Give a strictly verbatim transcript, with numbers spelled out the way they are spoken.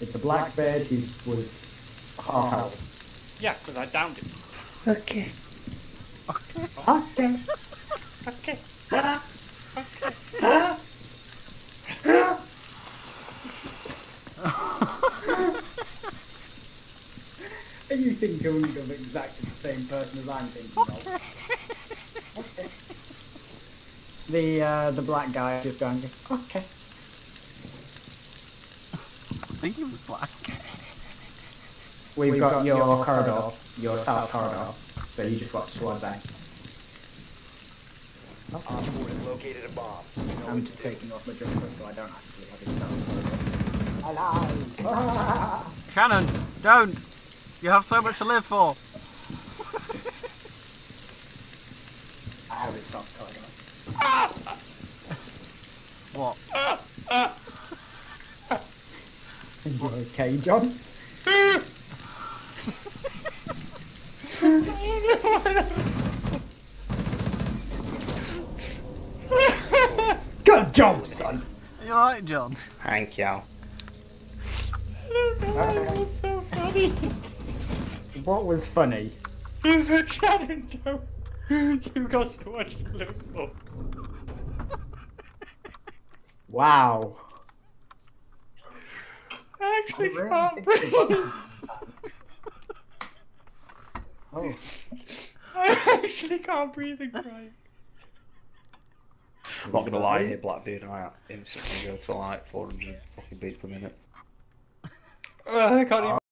It's a black beard who was half health. Yeah, because I downed him. Okay. Okay. Okay. Okay. And you think only of exactly the same person as I'm thinking of. Okay. The uh, the black guy just going, okay. I think he was black. We've, We've got, got your, your corridor, your south corridor, so you just watch towards that. Op four has located a bomb. Know I'm what just to do. taking off my jumper so I don't actually have it down. Hello! Shannon, don't! You have so much to live for. I have it stopped corridor. What? You okay, John? Good job, son! You alright, John? Thank you. That was so funny. What was funny? Shannon, no. You got so much to live for. Wow. I actually I really can't think breathe. Oh. I actually can't breathe and cry. I'm not gonna lie here, Blackbeard, I instantly go to like four hundred fucking beats per minute. Uh, I can't even.